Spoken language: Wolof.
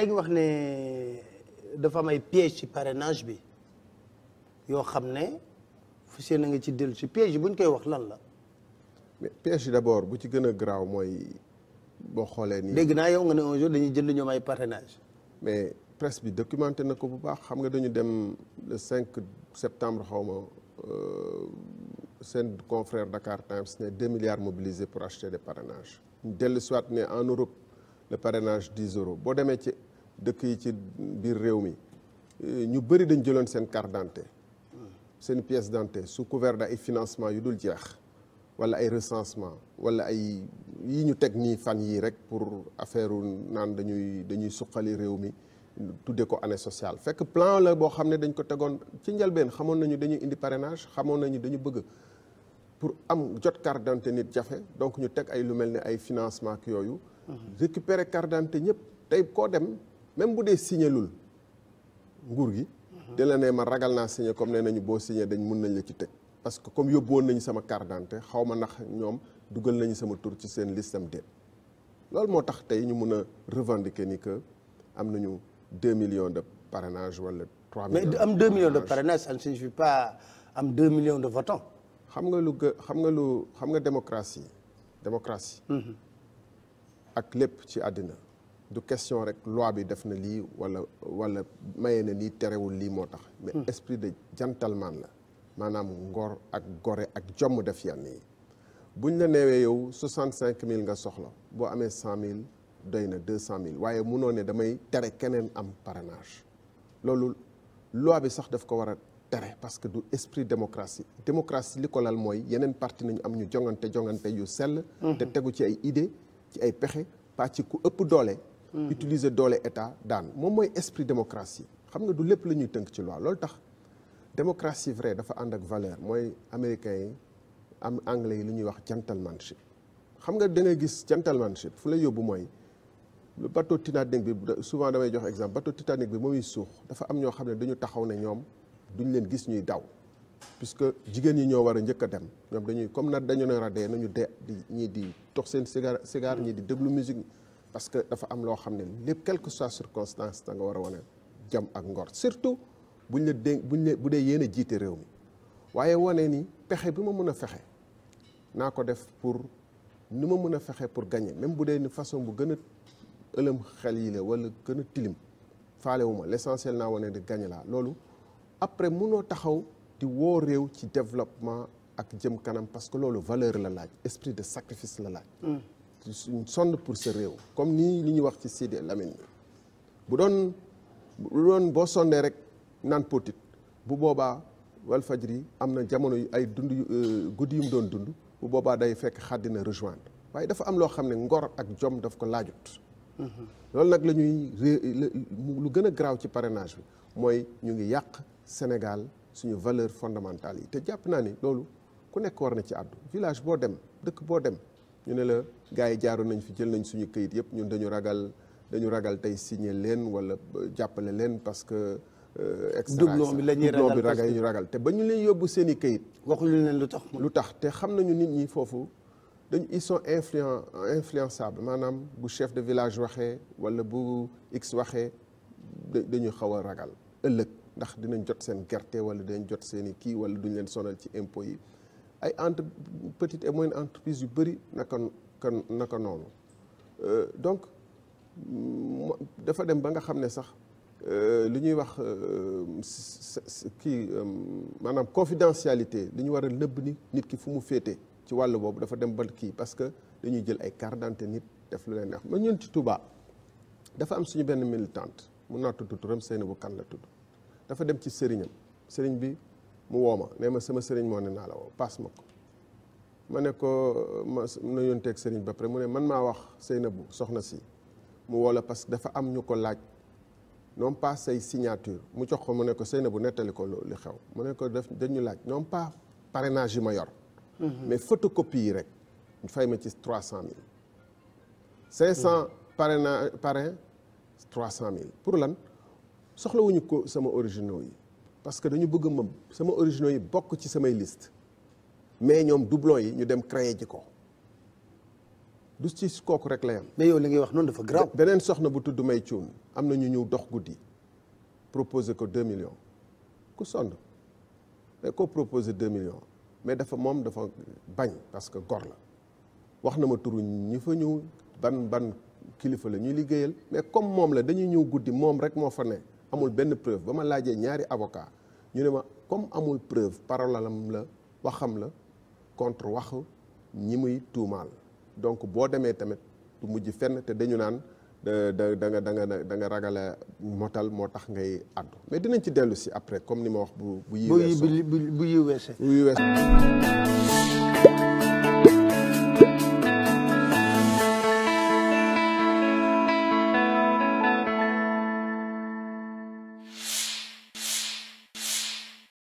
ngi wax ne dafa am ay piège ci parrainage bi yoo xam ne fu seen na nga ci dellu si piège yi bu ñu koy wax lan la. mais piège yi d'abord bu ci gën a garaaw mooy boo xoolee nii. dégg naa yow nga ne un jour dañuy jënd ñoom ay parrainage. mais presse bi documenté na ko bu baax xam nga dañu dem le 5 septembre xaw ma seen confrère Dakar Times ne 2 milliards mobilisés pour acheter des parrainages. dellu soit ne en Europe le parrainage 10 euros boo demee ci dëkk yi ci biir réew mi ñu bëri dañ jëloon seen carte d'identité seen pièce d'identité sous couvert ay financement yu dul jeex wala ay recensement wala ay yi ñu teg nii fan yii rek pour affaire naan dañuy suqali réew mi tuddee ko année sociale fekk plan la boo xam ne dañ ko tegoon ci njëlbeen xamoon nañu dañuy indi parrainage xamoon nañu dañu bëgg pour am jot carte d'identité nit jafe donc ñu teg ay lu mel ne ay financement ak yooyu récupérer carte d'identité ñëpp tey koo dem même bu dee signé lul nguur gi da la ne ma ragal naa signé comme nee nañu boo signé dañ mun nañ la ci teg parce que comme yóbbu woon nañu sama carte d'identité xaw ma ndax ñoom dugal nañu sama tur ci seen listam déet loolu moo tax tey ñu mun a revendiquer ni que am nañu 2 millions de parrainage wala 3 millions. mais am 2 millions de parrainage ça ne signifie pas am 2 millions de votants. xam nga démocratie ak lépp ci àddina du question rek loi bi def na lii wala maye na lii terewul lii moo tax mais esprit de gentleman la maanaam ngor ak gore ak jomm def yenn yi buñ la neewee yow 65 000 nga soxla boo amee 100 000 doy na 200 000 waaye munoo ne damay tere keneen am parrainage loolu loi bi sax daf ko war a tere parce que du esprit démocratie li ko lal mooy yeneen parti nañu am ñu jongante yu sell te tegu ci ay idée ci ay pexe pas ci ku ëpp doole utiliser doole état daan moom mooy esprit démocratie xam nga du lépp la ñuy tënk ci loi loolu tax démocratie vrai dafa ànd ak valeur mooy américains yi am anglais yi lu ñuy wax gentlemanship xam nga da ngay gis gentlemanship fu la yóbbu mooy le bateau Titanic bi souvent damay jox exemple bateau Titanic bi mooy suux dafa am ñoo xam ne dañu taxaw ne ñoom duñ leen gis ñuy daw puisque jigéen ñi ñoo war a njëkk a dem ñoom dañuy comme na dañu nar a dee nañu dee ñii di tox seen cigare ñii di déglu musique parce que dafa am loo xam ne lépp quelle que soit circonstance da nga war a wane jam ak ngor surtout bu dee yéen a jiite réew mi waaye wane ni pexe bi ma mën a fexe naa ko def pour ni ma mën a fexe pour gagner même bu dee ni façon bu gën a ëlëm xel yi la wala gën a tilim faalewuma l'essentiel naa wane di gagner laa loolu après mënoo taxaw di woo réew ci développement ak jëm kanam parce que loolu valeur la laaj esprit de sacrifice la laaj sonn pour sa réew comme nii li ñuy wax ci Sidi Lamine bu doon boo sondee rek naan potit bu boobaa Walfadjri am na jamono yu ay dund guddi yu mu doon dund bu boobaa day fekk xàddina rejoindre waaye dafa am loo xam ne ngor ak jom daf ko laajut loolu nag la ñuy lu gën a garaaw ci parrainage bi mooy ñu ngi yàq Sénégal suñu valeur fondamentale yi te jàpp naa ni loolu ku nekk war na ci àddu village boo dem dëkk boo dem ñu ne la gars yi jaaroon nañ fi jël nañ suñu këyit yëpp ñun dañu ragal tey signer leen wala jàppale leen parce que doublon bi la ñuy ragal ñu ragal te ba ñu leen yóbbu seen i këyit waxuñu leen lu tax te xam nañu nit ñi foofu ils sont influençables maanaam bu chef de village waxee wala bu x waxee dañu xaw a ragal ëllëg ndax dinañ jot seen gerte wala dinañ jot seen i kii wala duñ leen sonal ci impôts yi ay petite et moyenne entreprise yu bëri naka noonu donc dafa dem ba nga xam ne sax li ñuy wax maanaam confidentialité li ñu war a nëbb ni nit ki fu mu féete ci wàll boobu dafa dem ba kii parce que dañuy jël ay carte d'identité nit def lu leen neex ma ñun ci Touba dafa am suñu benn militante mun naa tudd turam Seynabou Kane la tudd dafa dem ci sëriñam sëriñ bi mu woo ma ne ma sama sëriñ moo ne naa la woo paas ma ko ma ne ko ma na yónteeg sëriñ ba pare mu ne man maa wax Seynabou soxna si mu woo la parce que dafa am ñu ko laaj non pas say signature mu jox ko mu ne ko Seynabou nettali ko li xew mu ne ko dañu laaj non pas parrainage yi ma yor mais photocopie yi rek ñu fay ma ci 300 000 500 parrain 300 000 pour lan soxlawuñu ko sama originaux yi parce que dañu bëgg ma sama originaux yi bokk ci samay liste mais ñoom doublon yi ñu dem créer ji ko du ci kooku rek la yam. mais yow li ngay wax noonu dafa grave. beneen soxna bu tudd May Cuun am na ñu ñëw dox guddi proposé ko 2 millions ku sonn da ko proposé 2 millions mais dafa bañ parce que gor la wax na ma turu ñi fa ñëw ban kilifa la ñuy liggéeyal mais comme moom la dañuy ñëw guddi moom rek moo fa ne amul benn preuve ba ma laajee ñaari avocat ñu ne ma comme amul preuve parole am la waxam la contre waxu ñi muy tuumaal donc boo demee tamit du mujj fenn te dañu naan da nga ragala motal moo tax ngay addu mais dinañ ci dellu si après comme ni ma wax bu yiweesoo bu yiweesee